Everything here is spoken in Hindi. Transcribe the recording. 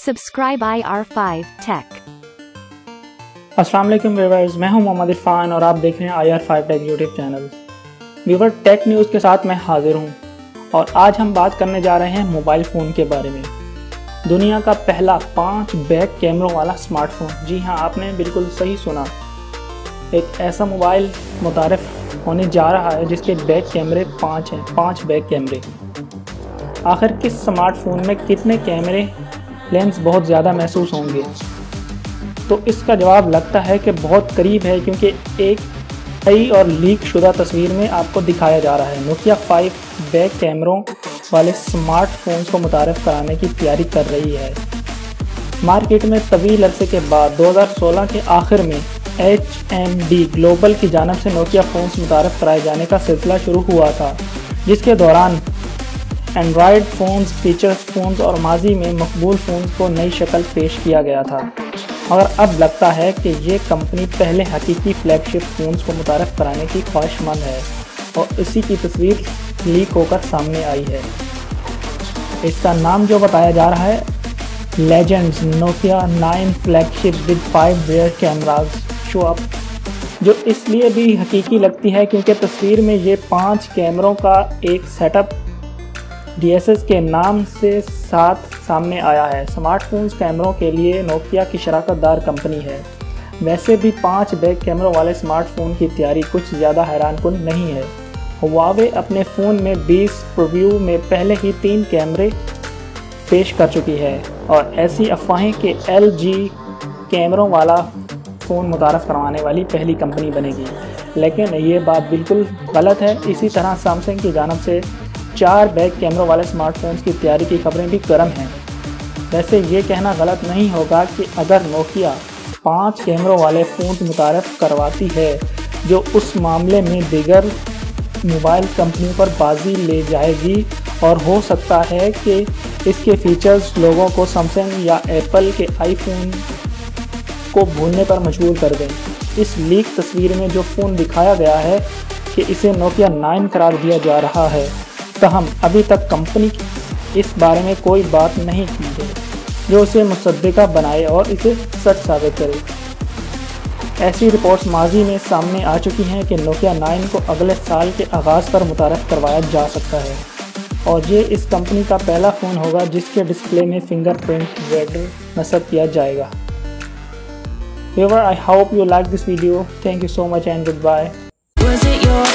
Subscribe IR5 Tech। अस्सलाम वालेकुम व्यूअर्स, मैं हूं मोहम्मद इरफान और आप देख रहे हैं IR5 tech YouTube channel. Viewer, tech news के साथ मैं हाजिर हूं और आज हम बात करने जा रहे हैं मोबाइल फ़ोन के बारे में। दुनिया का पहला 5 बैक कैमरों वाला स्मार्टफोन। जी हाँ, आपने बिल्कुल सही सुना। एक ऐसा मोबाइल मुतारिफ होने जा रहा है जिसके बैक कैमरे 5 हैं, 5 बैक कैमरे। आखिर किस स्मार्टफोन में कितने कैमरे लेंस बहुत ज़्यादा महसूस होंगे? तो इसका जवाब लगता है कि बहुत करीब है, क्योंकि एक नई और लीक शुदा तस्वीर में आपको दिखाया जा रहा है। नोकिया 5 बैक कैमरों वाले स्मार्टफोन्स को मुतारिफ कराने की तैयारी कर रही है। मार्केट में तवील अरसे के बाद 2016 के आखिर में HMD ग्लोबल की जानिब से नोकिया फ़ोन्स मुतारिफ कराए जाने का सिलसिला शुरू हुआ था, जिसके दौरान एंड्रॉयड फ़ोन्स, फीचर्स फ़ोन्स और माजी में मकबूल फ़ोन्स को नई शक्ल पेश किया गया था। मगर अब लगता है कि ये कंपनी पहले हकीकी फ्लैगशिप फ़ोन्स को मुतारिफ कराने की ख्वाहिशमंद है और इसी की तस्वीर लीक होकर सामने आई है। इसका नाम जो बताया जा रहा है, legends Nokia 9 flagship with 5 rear cameras show up, जो इसलिए भी हकीकी लगती है क्योंकि तस्वीर में ये 5 कैमरों का एक सेटअप DSS के नाम से साथ सामने आया है। स्मार्टफोन्स कैमरों के लिए नोकिया की शराकतदार कंपनी है। वैसे भी 5 बैक कैमरों वाले स्मार्टफोन की तैयारी कुछ ज़्यादा हैरानकुन नहीं है। हुआवे अपने फ़ोन में 20 प्रीव्यू में पहले ही 3 कैमरे पेश कर चुकी है और ऐसी अफवाहें कि LG कैमरों वाला फ़ोन मुतारफ़ करवाने वाली पहली कंपनी बनेगी, लेकिन ये बात बिल्कुल गलत है। इसी तरह सैमसंग की जानिब से 4 बैक कैमरों वाले स्मार्टफोन्स की तैयारी की खबरें भी गर्म हैं। वैसे ये कहना गलत नहीं होगा कि अगर नोकिया 5 कैमरों वाले फ़ोन मुतारफ़ करवाती है, जो उस मामले में दीगर मोबाइल कंपनियों पर बाजी ले जाएगी और हो सकता है कि इसके फीचर्स लोगों को सैमसंग या एप्पल के आईफोन को भूलने पर मजबूर कर दें। इस लीक तस्वीर में जो फ़ोन दिखाया गया है कि इसे नोकिया 9 करार दिया जा रहा है, तहम अभी तक कंपनी इस बारे में कोई बात नहीं की है जो उसे मुसद्दिका बनाए और इसे सच साबित करे। ऐसी रिपोर्ट्स माजी में सामने आ चुकी हैं कि नोकिया 9 को अगले साल के आगाज़ पर मुतारफ़ करवाया जा सकता है और ये इस कंपनी का पहला फ़ोन होगा जिसके डिस्प्ले में फिंगरप्रिंट रीडर नस्ब किया जाएगा। Viewer, I hope you like this video. Thank you so much and goodbye.